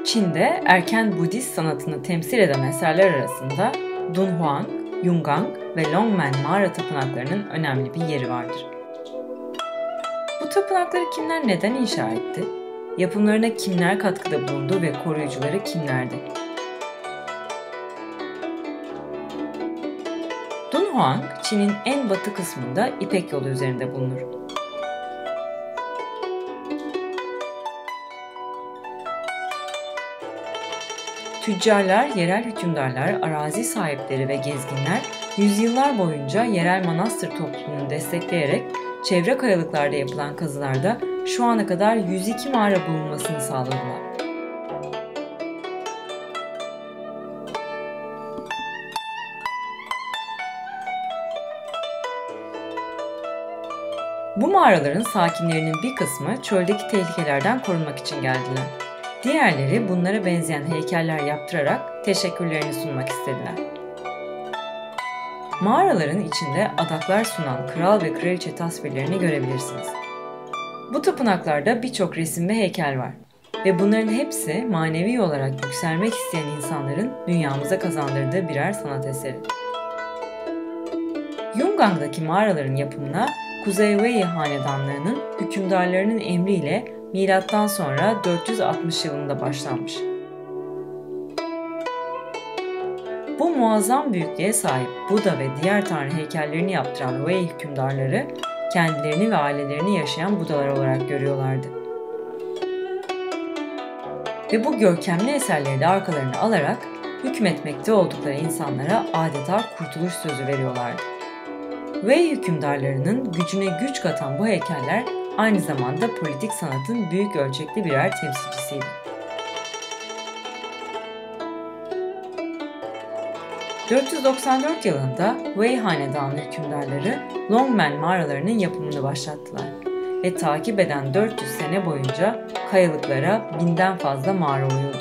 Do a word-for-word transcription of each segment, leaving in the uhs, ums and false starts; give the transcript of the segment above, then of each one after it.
Çin'de erken Budist sanatını temsil eden eserler arasında Dunhuang, Yungang ve Longmen mağara tapınaklarının önemli bir yeri vardır. Bu tapınakları kimler neden inşa etti? Yapımlarına kimler katkıda bulundu ve koruyucuları kimlerdi? Dunhuang, Çin'in en batı kısmında İpek Yolu üzerinde bulunur. Tüccarlar, yerel hükümdarlar, arazi sahipleri ve gezginler yüzyıllar boyunca yerel manastır topluluğunu destekleyerek çevre kayalıklarda yapılan kazılarda şu ana kadar yüz iki mağara bulunmasını sağladılar. Bu mağaraların sakinlerinin bir kısmı çöldeki tehlikelerden korunmak için geldiler. Diğerleri bunlara benzeyen heykeller yaptırarak teşekkürlerini sunmak istediler. Mağaraların içinde adaklar sunan kral ve kraliçe tasvirlerini görebilirsiniz. Bu tapınaklarda birçok resim ve heykel var ve bunların hepsi manevi olarak yükselmek isteyen insanların dünyamıza kazandırdığı birer sanat eseri. Yungang'daki mağaraların yapımına Kuzey Wei hanedanlığının hükümdarlarının emriyle milattan sonra dört yüz altmış yılında başlanmış. Bu muazzam büyüklüğe sahip Buda ve diğer tanrı heykellerini yaptıran Wei hükümdarları kendilerini ve ailelerini yaşayan Budalar olarak görüyorlardı. Ve bu görkemli eserleri de arkalarına alarak hükmetmekte oldukları insanlara adeta kurtuluş sözü veriyorlardı. Wei hükümdarlarının gücüne güç katan bu heykeller aynı zamanda politik sanatın büyük ölçekli birer temsilcisiydi. dört yüz doksan dört yılında Wei hanedanlı hükümdarları Longmen mağaralarının yapımını başlattılar ve takip eden dört yüz sene boyunca kayalıklara binden fazla mağara oyuldu.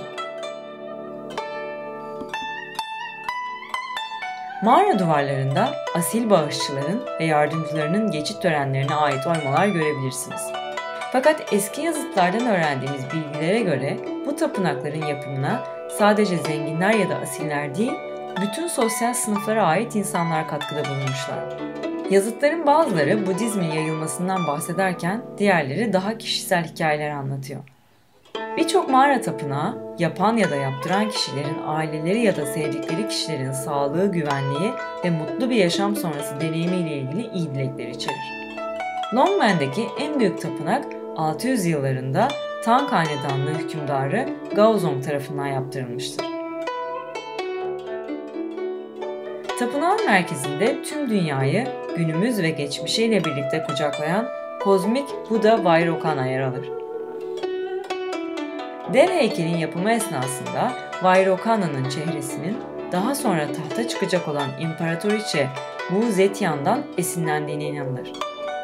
Mağara duvarlarında asil bağışçıların ve yardımcılarının geçit törenlerine ait oymalar görebilirsiniz. Fakat eski yazıtlardan öğrendiğimiz bilgilere göre bu tapınakların yapımına sadece zenginler ya da asiller değil, bütün sosyal sınıflara ait insanlar katkıda bulunmuşlar. Yazıtların bazıları Budizmin yayılmasından bahsederken diğerleri daha kişisel hikayeler anlatıyor. Birçok mağara tapınağı, yapan ya da yaptıran kişilerin aileleri ya da sevdikleri kişilerin sağlığı, güvenliği ve mutlu bir yaşam sonrası deneyimiyle ilgili iyi dilekler içerir. Longmen'deki en büyük tapınak altı yüz yıllarında Tang hanedanlığı hükümdarı Gaozong tarafından yaptırılmıştır. Tapınağın merkezinde tüm dünyayı günümüz ve geçmişiyle birlikte kucaklayan kozmik Buda Vairocana yer alır. Dev heykelin yapımı esnasında Vairocana'nın çehresinin daha sonra tahta çıkacak olan İmparatoriçe Wu Zetian'dan esinlendiğine inanılır.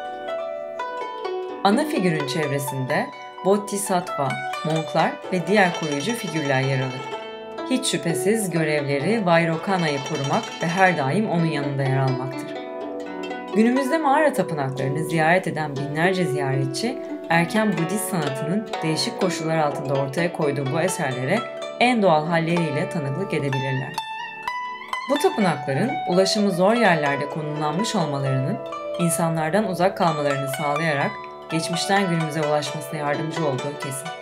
Ana figürün çevresinde Bodhisattva, monklar ve diğer koruyucu figürler yer alır. Hiç şüphesiz görevleri Vairocana'yı korumak ve her daim onun yanında yer almaktır. Günümüzde mağara tapınaklarını ziyaret eden binlerce ziyaretçi, erken Budist sanatının değişik koşullar altında ortaya koyduğu bu eserlere en doğal halleriyle tanıklık edebilirler. Bu tapınakların ulaşımı zor yerlerde konumlanmış olmalarının insanlardan uzak kalmalarını sağlayarak geçmişten günümüze ulaşmasına yardımcı olduğu kesin.